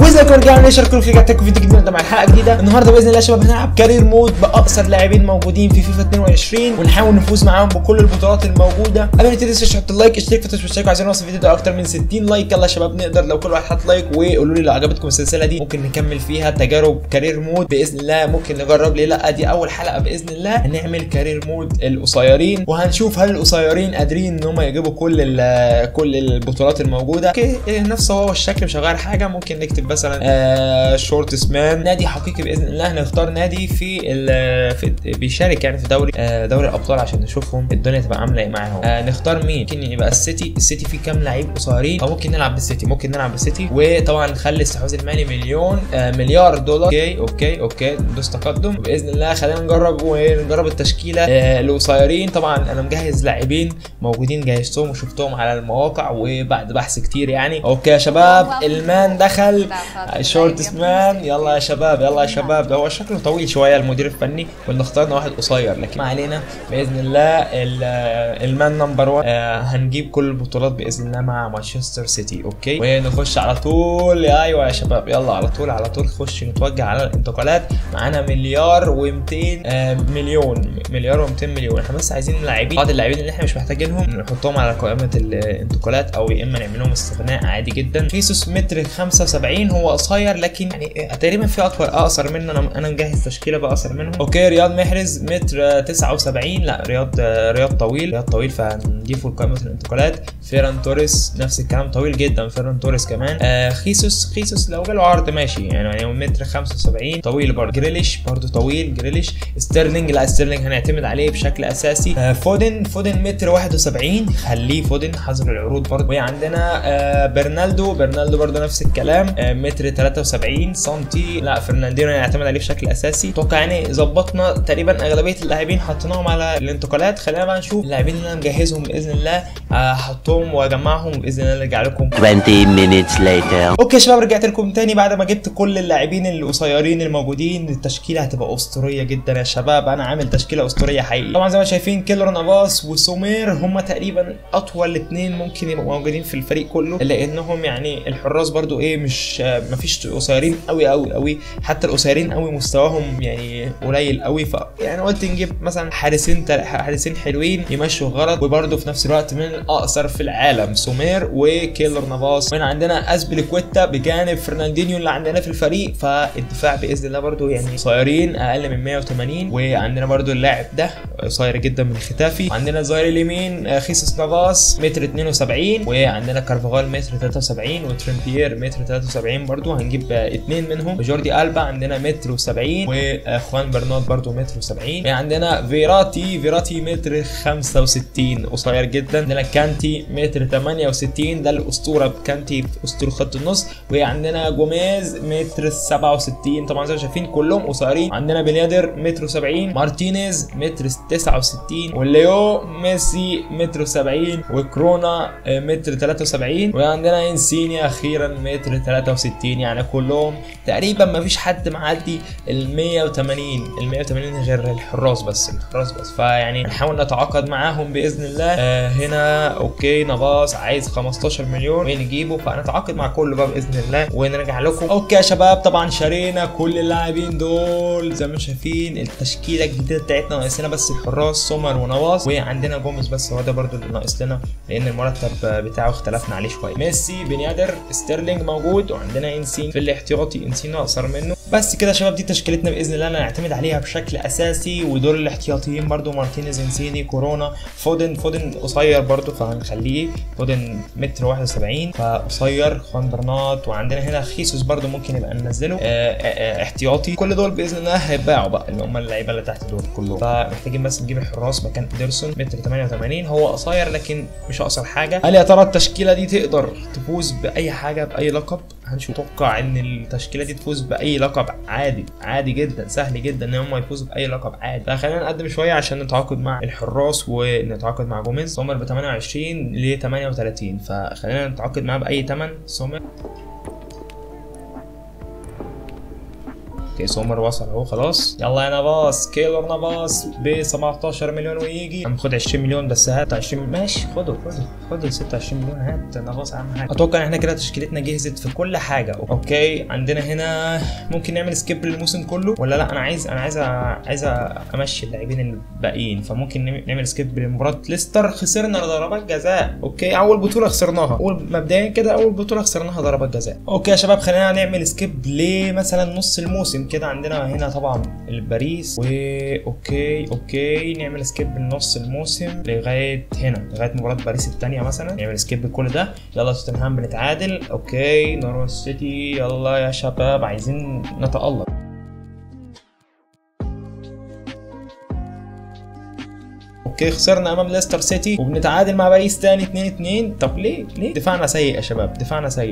وازيكم رجعنا نشارككم في فيديو جديد مع حلقه جديده. النهارده باذن الله يا شباب هنلعب كارير مود باقصر لاعبين موجودين في فيفا 22 ونحاول نفوز معاهم بكل البطولات الموجوده. قبل ما نبتدي تحط اللايك، اشترك في التشجيع، عايزين نوصل الفيديو ده اكتر من 60 لايك. يلا يا شباب نقدر لو كل واحد حط لايك. وقولوا لي لو عجبتكم السلسله دي ممكن نكمل فيها تجارب كارير مود باذن الله، ممكن نجرب ليه لا. دي اول حلقه باذن الله هنعمل كارير مود القصيرين، وهنشوف هل القصيرين قادرين ان هم يجيبوا كل البطولات الموجوده. اوكي نفس هو الشكل مش هغير حاجه. ممكن نكتب مثلا شورتس مان، نادي حقيقي باذن الله. هنختار نادي في بيشارك يعني في دوري الابطال عشان نشوفهم الدنيا تبقى عامله ايه معاهم. نختار مين؟ ممكن يبقى السيتي فيه كام لعيب قصيرين، او ممكن نلعب بالسيتي. وطبعا نخلي الاستحواذ المالي مليار دولار. اوكي ندوس تقدم باذن الله. خلينا نجرب التشكيله القصيرين. طبعا انا مجهز لاعبين موجودين، جهزتهم وشفتهم على المواقع وبعد بحث كتير يعني. اوكي يا شباب المان دخل، شورتس مان. يلا يا شباب ده هو شكله طويل شويه المدير الفني، كنا اخترنا واحد قصير لكن ما علينا. باذن الله المان نمبر 1 هنجيب كل البطولات باذن الله مع مانشستر سيتي. اوكي ونخش على طول. ايوه يا شباب يلا على طول نخش نتوجه على الانتقالات. معانا مليار و200 مليون. احنا بس عايزين بعض اللاعبين اللي احنا مش محتاجينهم نحطهم على قائمه الانتقالات، او يا اما نعمل لهم استغناء عادي جدا. خيسوس متر 75 هو قصير، لكن يعني تقريبا في اقصر منه. انا مجهز تشكيله بقى اقصر منهم. اوكي رياض محرز متر 79، لا رياض طويل فهنضيفه لقائمه الانتقالات. فيران توريس نفس الكلام، طويل جدا فيران توريس كمان. خيسوس لو جاله عرض ماشي يعني متر 75 طويل برضه. جريليش برضه طويل. ستيرلينج هنعتمد عليه بشكل اساسي. فودن متر 71، خليه فودن حظر العروض برضه. وعندنا برنالدو برضه نفس الكلام، متر 73 سنتي. لا فرناندينو هنعتمد عليه بشكل اساسي. اتوقع يعني ظبطنا تقريبا اغلبيه اللاعبين حطيناهم على الانتقالات. خلينا بقى نشوف اللاعبين اللي انا مجهزهم باذن الله، هحطهم واجمعهم باذن الله ارجع لكم 20 minutes later. اوكي يا شباب رجعت لكم تاني بعد ما جبت كل اللاعبين القصيرين الموجودين. التشكيله هتبقى اسطوريه جدا يا شباب، انا عامل تشكيله اسطوريه حقيقي. طبعا زي ما شايفين كيلور نافاس وسومير هم تقريبا اطول اثنين ممكن يبقوا موجودين في الفريق كله، لانهم يعني الحراس برضو مش مفيش قصيرين قوي. حتى القصيرين قوي مستواهم يعني قليل قوي. ف يعني قلت نجيب مثلا حارسين حلوين يمشوا الغرض، وبرضو في نفس الوقت من الاقصر في العالم سومير وكيلور نافاس. وهنا عندنا اسبليكويتا بجانب فرناندينيو اللي عندنا في الفريق. فالدفاع باذن الله برضو يعني قصيرين اقل من 180. وعندنا برضو اللاعب ده قصير جدا من ختافي. وعندنا الظهير اليمين خيسوس نافاس متر 72، وعندنا كارفاغال متر 73، وتريمبيير متر 73 برضو هنجيب اثنين منهم. وجوردي ألبا عندنا متر 70، واخوان برنارد برضو متر 70. عندنا فيراتي متر 65 قصير جدا. عندنا كانتي متر 68، ده الاسطوره كانتي اسطوره خط النص. وعندنا جوميز متر 67. طبعا زي ما شايفين كلهم قصيرين. عندنا بنيادر متر 70، مارتينيز متر 69، وليو ميسي متر 70، وكرونا متر 73. وعندنا انسينيا اخيرا متر 63. يعني كلهم تقريبا ما فيش حد معدي ال 180 غير الحراس بس. فيعني هنحاول نتعاقد معاهم باذن الله. هنا اوكي نافاس عايز 15 مليون ونجيبه، فنتعاقد مع كله بقى باذن الله ونرجع لكم. اوكي يا شباب طبعا شارينا كل اللاعبين دول زي ما شايفين. التشكيله الجديده بتاعتنا ناقصنا بس الحراس سومر ونواس، وعندنا جوميز بس هو ده برضو اللي ناقص لنا لان المرتب بتاعه اختلفنا عليه شويه. ميسي بنيادر ستيرلينج موجود، وعندنا انسين في الاحتياطي، انسين اقصر منه. بس كده يا شباب دي تشكيلتنا باذن الله نعتمد عليها بشكل اساسي. ودول الاحتياطيين برضو مارتينيز، انسيني، كورونا، فودن قصير برضو فهنخليه فودن متر 71 فقصير. خوان برنات. وعندنا هنا خيسوس برضو ممكن يبقى ننزله احتياطي. كل دول باذن الله هيتباعوا بقى اللي هم اللعيبه اللي تحت دول كلهم. فمحتاجين بس نجيب الحراس مكان ادرسون متر 88، هو قصير لكن مش اقصر حاجه. هل يا ترى التشكيله دي تقدر تفوز باي حاجه باي لقب؟ هنشوف. اتوقع ان التشكيله دي تفوز باي لقب عادي جدا، سهل جدا ان هم يفوزوا باي لقب عادي. فخلينا نقدم شويه عشان نتعاقد مع الحراس ونتعاقد مع جوميز. سومر ب 28 ل 38، فخلينا نتعاقد معاه باي ثمن. سومر اوكي سومر وصل اهو خلاص. يلا يا نافاس، كيلور نافاس ب 17 مليون ويجي. هناخد 20 مليون بس، هات 20 ماشي، خد ال 26 مليون، هات نافاس اهم حاجه. اتوقع ان احنا كده تشكيلتنا جهزت في كل حاجه. اوكي عندنا هنا ممكن نعمل سكيب للموسم كله ولا لا؟ انا عايز امشي اللاعبين الباقيين، فممكن نعمل سكيب لمباراه ليستر. خسرنا ضربات جزاء. اوكي اول بطوله خسرناها، مبدئيا كده اول بطوله خسرناها ضربات جزاء. اوكي يا شباب خلينا نعمل سكيب لمثلا نص الموسم كده. عندنا هنا طبعا الباريس، اوكي نعمل سكيب لنص الموسم لغايه هنا، لغايه مباراه باريس الثانيه مثلا، نعمل سكيب كل ده. يلا توتنهام بنتعادل. اوكي نورويتش سيتي، يلا يا شباب عايزين نتألق. اوكي خسرنا امام ليستر سيتي وبنتعادل مع باريس تاني 2-2. طب ليه؟ دفاعنا سيء يا شباب، دفاعنا سيء.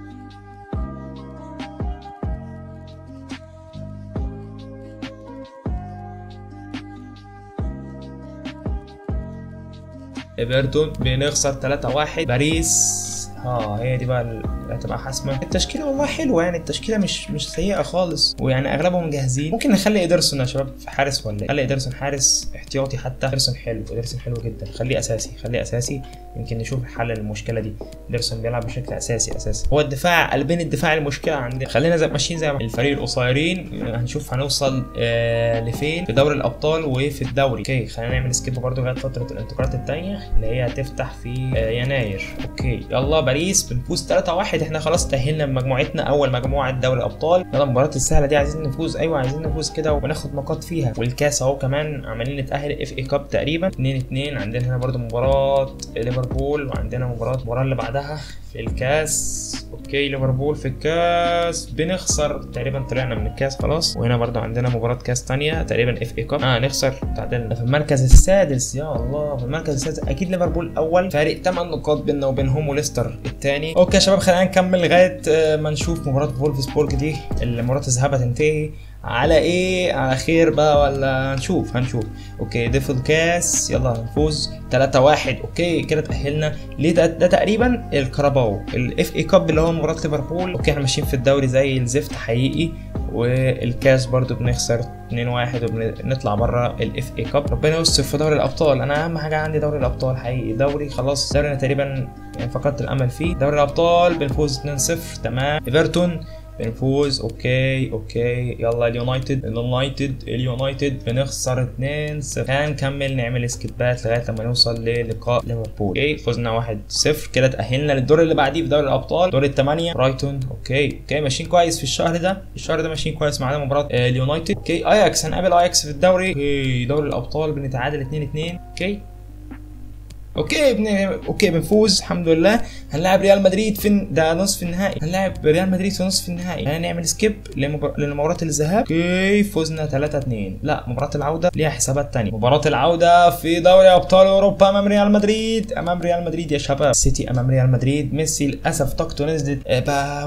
ايفرتون بنخسر 3-1. باريس هي دي بقى اللي هتبقى حاسمه. التشكيله والله حلوه يعني، التشكيله مش سيئه خالص، ويعني اغلبهم جاهزين. ممكن نخلي ايدرسون يا شباب في حارس ولا خلي ايدرسون حارس احتياطي حتى. ايدرسون حلو جدا، خليه اساسي يمكن نشوف حل للمشكله دي. ايدرسون بيلعب بشكل اساسي. هو الدفاع، قلبين الدفاع المشكله عندنا. خلينا ماشيين زي الفريق القصيرين. هنشوف هنوصل لفين في دوري الابطال وفي الدوري. اوكي خلينا نعمل سكيب برده لغايه فتره الانتقالات الثانيه اللي هي هتفتح في يناير. اوكي يلا باريس بنفوز 3-1. احنا خلاص تأهلنا بمجموعتنا، اول مجموعه دوري الابطال. يلا المباريات السهله دي عايزين نفوز. ايوه عايزين نفوز كده وناخد نقاط فيها. والكاس اهو كمان عمالين نتأهل اف اي كاب تقريبا 2-2. عندنا هنا برده مباراه ليفربول، وعندنا المباراه اللي بعدها في الكاس. اوكي ليفربول في الكاس بنخسر تقريبا، طلعنا من الكاس خلاص. وهنا برده عندنا مباراه كاس ثانيه تقريبا اف اي كاب، نخسر، تعادلنا في المركز السادس. يا الله في المركز السادس. اكيد ليفربول اول، فارق 8 نقاط بيننا وبينهم، وليستر الثاني. اوكي يا شباب خلينا نكمل لغايه ما نشوف مباراه فولفسبورج دي. المباراه الذهاب هتنتهي على ايه؟ على خير بقى ولا هنشوف. اوكي دي في الكاس، يلا نفوز 3-1. اوكي كده تأهلنا ليه. ده تقريبا الكاراباو، الاف اي كاب اللي هو مباراة ليفربول. اوكي احنا ماشيين في الدوري زي الزفت حقيقي، والكاس برضو بنخسر 2-1 وبنطلع بره الاف اي كاب. ربنا يستر في دوري الابطال. انا اهم حاجه عندي دوري الابطال حقيقي. دوري خلاص، دوري انا تقريبا يعني فقدت الامل فيه. دوري الابطال بنفوز 2-0 تمام. ايفرتون بنفوز. اوكي يلا اليونايتد بنخسر 2-0. هنكمل نعمل سكيبات لغايه لما نوصل للقاء ليفربول. اوكي فزنا 1-0 كده تأهلنا للدور اللي بعديه في دوري الابطال، دور الثمانيه. برايتون. اوكي ماشيين كويس في الشهر ده ماشيين كويس معانا. مباراه اليونايتد. اوكي اياكس، هنقابل اياكس في الدوري. اوكي دوري الابطال بنتعادل 2-2. اوكي بنفوز الحمد لله. هنلاعب ريال مدريد ده نصف النهائي. هنلاعب ريال مدريد في نصف النهائي. هنعمل سكيب لمباراة الذهاب. اوكي فوزنا 3-2. لا مباراة العودة ليها حسابات تانية. مباراة العودة في دوري ابطال اوروبا امام ريال مدريد يا شباب. سيتي امام ريال مدريد. ميسي للاسف طاقته نزلت ب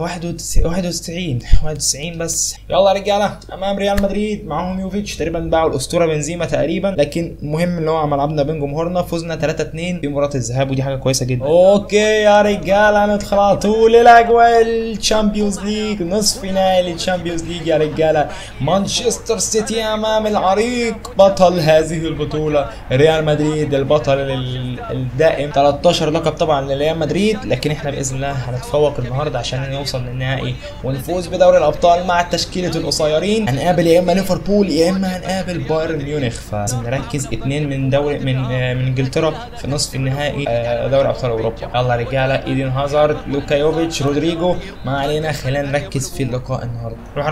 91 بس. يلا يا رجاله امام ريال مدريد، معاهم يوفيتش تقريبا، باعوا الاسطورة بنزيما تقريبا، لكن المهم اللي هو ملعبنا بين جمهورنا. فوزنا 3-2 في مباراة الذهاب، ودي حاجة كويسة جدا. اوكي يا رجالة ندخل على طول الاجواء الشامبيونز ليج، نصف نهائي الشامبيونز ليج يا رجالة. مانشستر سيتي امام العريق بطل هذه البطولة ريال مدريد، البطل الدائم. 13 لقب طبعا لريال مدريد، لكن احنا باذن الله هنتفوق النهارده عشان نوصل للنهائي ونفوز بدوري الابطال مع تشكيلة القصيرين. هنقابل يا اما ليفربول يا اما هنقابل بايرن ميونخ، فلازم نركز. 2 من دوري من انجلترا في نصف النهائي دوري ابطال اوروبا. يلا رجاله، ايدن هازارد، لوكا يوفيتش، رودريجو، ما علينا. خلينا نركز في اللقاء النهارده. روح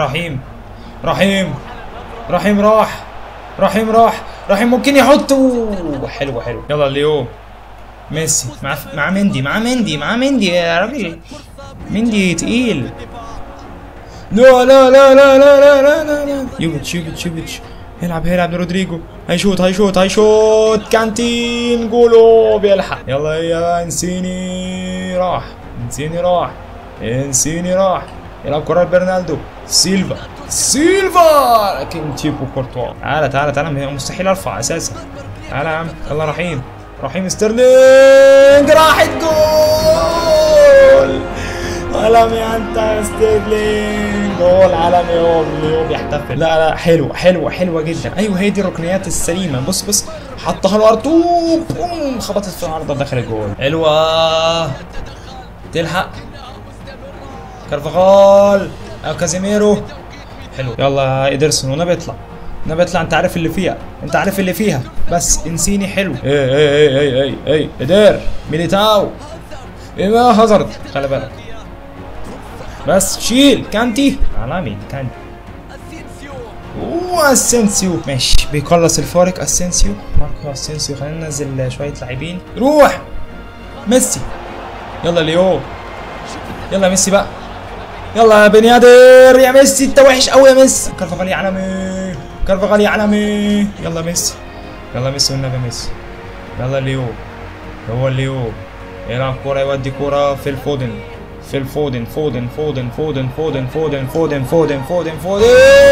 رحيم ممكن يحط. حلو يلا ليو ميسي مع مندي يا راجل. مندي تقيل. لا يوفيتش هيلعب رودريجو. هيشوط كانتين جولو بيلحق. يلا يا انسيني راح يلعب كرة برنالدو سيلفا لكن تيبو كورتوا. تعالى مستحيل ارفع اساسا. تعالى يا عم. يلا رحيم ستيرلينج راحت جول. عالمي انت يا ستيرلينج، جول عالمي. هو بيحتفل. لا لا حلوه حلوه حلوه جدا. ايوه هي دي الركنيات السليمه. بص بص حطها الارض، بوم خبطت في العارضه دخل الجول. حلوه تلحق كارفاغال او كازيميرو. حلو يلا ايدرسون ونبي اطلع، نبي اطلع. انت عارف اللي فيها، انت عارف اللي فيها، بس انسيني. حلو اي ادير ميليتاو ايه هازارد، خلي بالك بس شيل كانتي عالمي كانتي. اسينسيو ماشي بيخلص الفارق. اسينسيو ماركو اسينسيو. خلينا ننزل شويه لاعبين. روح ميسي يلا ليو، يلا ميسي بقى، يلا يا بنيادر يا ميسي. انت وحش قوي يا ميسي. كارفاغال يا عالمي، كارفاغال يا عالمي. يلا ميسي، يلا ميسي والنبي ميسي. يلا ليو، هو ليو يلعب كوره، يودي كوره في الفودن، في الفودن. فودن فودن فودن فودن فودن فودن فودن فودن فودن.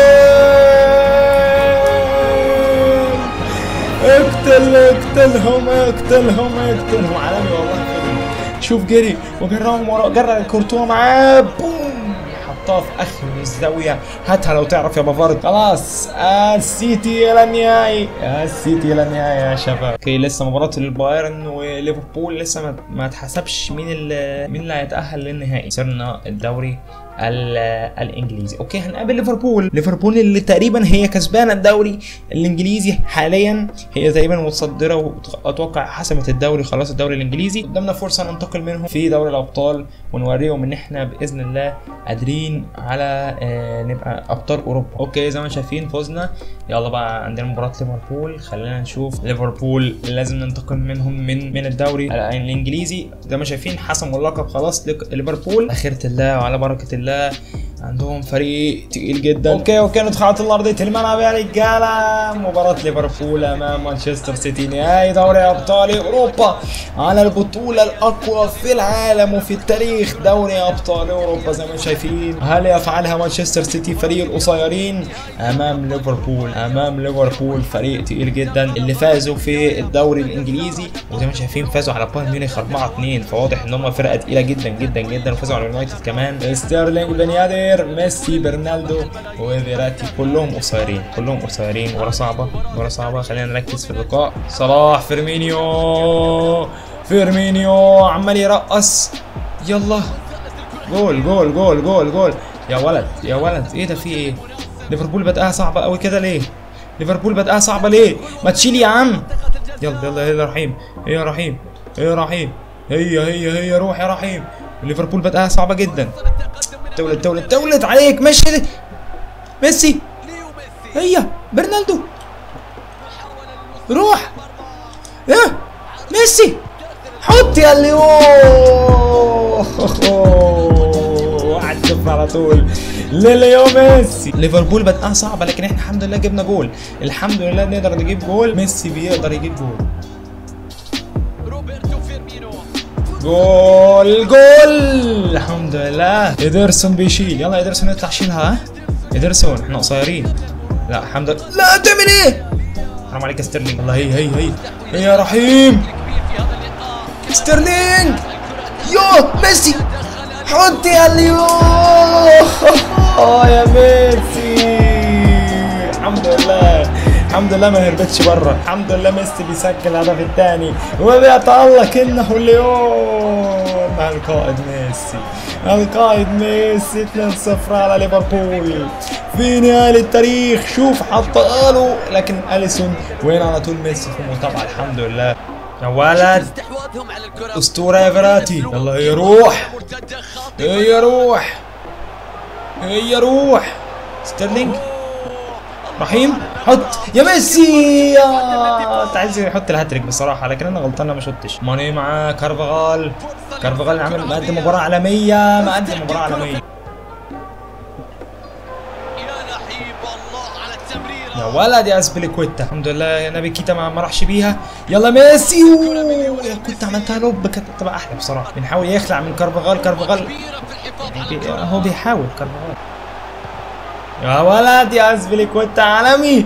اقتلهم اقتلهم اقتلهم. عالمي والله. شوف جري وجرهم وراه، جرى الكورتوا معاه، بوم حطها في اخر الزاويه. هاتها لو تعرف يا بافارد. خلاص السيتي الى النهائي، السيتي الى النهائي يا شباب. اوكي لسه مباراه البايرن وليفربول لسه ما اتحسبش مين اللي هيتاهل للنهائي. صرنا الدوري الانجليزي. اوكي هنقابل ليفربول اللي تقريبا هي كسبانه الدوري الانجليزي حاليا، هي تقريبا متصدره واتوقع حسمت الدوري خلاص. الدوري الانجليزي قدامنا فرصه ننتقل منهم في دوري الابطال ونوريهم ان احنا باذن الله قادرين على نبقى ابطال اوروبا. اوكي زي ما شايفين فوزنا. يلا بقى عندنا مباراه ليفربول، خلينا نشوف ليفربول لازم ننتقل منهم من الدوري الانجليزي. زي ما شايفين حسموا اللقب خلاص ليفربول. اخرة الله وعلى بركه الله عندهم فريق تقيل جدا. اوكي ندخل على ارضيه الملعب يا رجاله. مباراه ليفربول امام مانشستر سيتي، نهائي دوري ابطال اوروبا على البطوله الاقوى في العالم وفي التاريخ، دوري ابطال اوروبا. زي ما شايفين هل يفعلها مانشستر سيتي فريق القصيرين امام ليفربول فريق تقيل جدا اللي فازوا في الدوري الانجليزي. وزي ما شايفين فازوا على بايرن ميونخ 4-2، فواضح ان هم فرقه تقيله جدا جدا جدا. وفازوا على اليونايتد كمان. ستيرلينج، بنيادر، ميسي، برنالدو وفيراتي كلهم قصيرين، كلهم قصيرين. ورا صعبه خلينا نركز في اللقاء. صلاح، فيرمينيو عمال يرقص. يلا جول جول جول جول جول. يا ولد ايه ده، في ايه؟ ليفربول بدأها صعبه قوي كده ليه؟ ليفربول بدأها صعبه ليه؟ ما تشيل يا عم. يلا رحيم، يا رحيم هي روح يا رحيم. ليفربول بدأها صعبه جدا. تولد عليك. ماشي ميسي، هي برنالدو، روح ميسي حط يا اللي واحد على طول لليو ميسي. ليفربول بدأها صعبه لكن احنا الحمد لله جبنا جول، الحمد لله نقدر نجيب جول. ميسي بيقدر يجيب جول. جول الحمد لله. ايدرسون بيشيل. يلا ايدرسون اطلع شيلها. ايدرسون احنا قصيرين. لا الحمد لله. لا تعمل ايه؟ حرام عليك يا ستيرلينج. والله هي يا رحيم. ستيرلينج يو ميسي حط يا اليو. يا ميسي الحمد لله ما هربتش بره. الحمد لله ميسي بيسجل الهدف الثاني وبيتألق انه اليوم القائد ميسي 2-0 على ليفربول في نهاية التاريخ. شوف حطها له لكن اليسون وين على طول. ميسي في المتابعة الحمد لله. يا ولد اسطورة يا فيراتي. يلا هي روح ستيرلينج، رحيم حط يا ميسي. انت عايز يحط الهاتريك بصراحه لكن انا غلطان ما شطش. ماني مع كارفاغال عامل مقدم مباراه عالميه. يا ولد يا اسبليكويتا. الحمد لله يا نبي كيتا ما راحش بيها. يلا ميسي. كنت عملتها لوب كانت تبقى احلى بصراحه. بنحاول يخلع من كارفاغال هو بيحاول كارفاغال. يا ولد يا اسبليكويتا عالمي.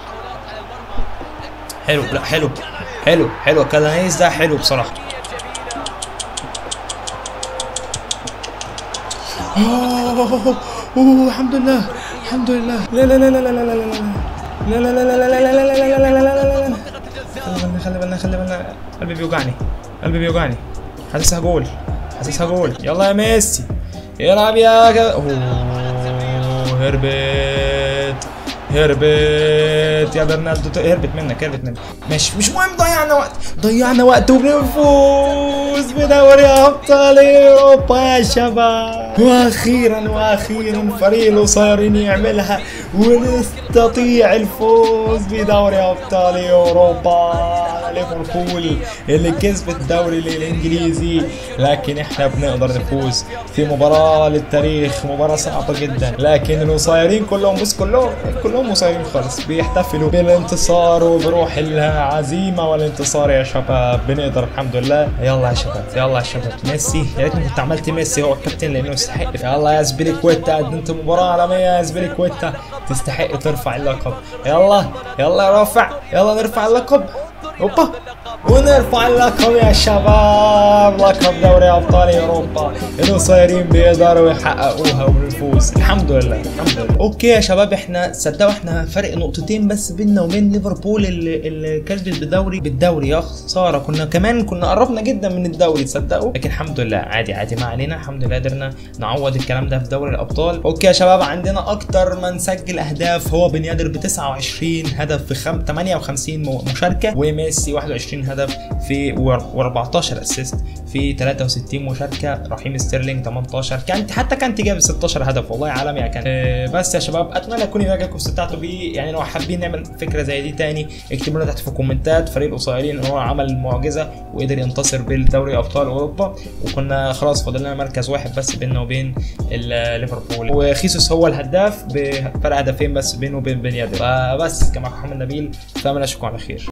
حلو. لا حلو كالانيز ده حلو بصراحه. الحمد لله الحمد لله. لا لا لا لا لا لا لا لا لا لا لا لا لا لا لا لا لا. خلي بالنا خلي بالنا. قلبي بيوجعني قلبي بيوجعني. حاسسها جول حاسسها جول. يلا يا ميسي العب يا هربت هربت يا برناردو. هربت منك. ماشي مش مهم. ضيعنا وقت وبنفوز بدوري ابطال اوروبا يا شباب. واخيرا فريق القصيرين يعملها ونستطيع الفوز بدوري ابطال اوروبا. ليفربول اللي كسبت الدوري الانجليزي، لكن احنا بنقدر نفوز في مباراة للتاريخ، مباراة صعبة جدا، لكن القصيرين كلهم بس كلهم قصيرين خالص بيحتفلوا بالانتصار وبروح العزيمة والانتصار يا شباب. بنقدر الحمد لله. يلا يا شباب ميسي. يا ريتني كنت عملت ميسي هو الكابتن لانه يستحق. يلا يا زبيليكويتا قدمت مباراة عالمية يا زبيليكويتا، تستحق ترفع اللقب. يلا يا رافع، يلا نرفع اللقب. اوبا ونرفع اللقب يا شباب. لقب دوري ابطال اوروبا القصيرين بيقدروا يحققوها ونفوز الحمد لله. اوكي يا شباب، احنا صدقوا احنا فرق نقطتين بس بيننا وبين ليفربول اللي كسبت بالدوري. يا خساره، كنا قربنا جدا من الدوري تصدقوا، لكن الحمد لله عادي ما علينا. الحمد لله قدرنا نعوض الكلام ده في دوري الابطال. اوكي يا شباب، عندنا اكتر من سجل اهداف هو بن يدر ب 29 هدف في 58 مشاركه، وميسي 21 هدف في و14 اسيست في 63 مشاركه. رحيم ستيرلينج 18 كانت جاب 16 هدف. والله عالمي كان. بس يا شباب اتمنى تكونوا يعجبكم استمتعتوا بيه. يعني لو حابين نعمل فكره زي دي تاني اكتبوا لنا تحت في الكومنتات. فريق القصيرين هو عمل المعجزه وقدر ينتصر بالدوري ابطال اوروبا، وكنا خلاص فاضل لنا مركز واحد بس بيننا وبين ليفربول، وخيسوس هو الهداف بفرق هدفين بس بينه وبين بن يدر. فبس كما محمد نبيل، فأنا اشوفكم على خير.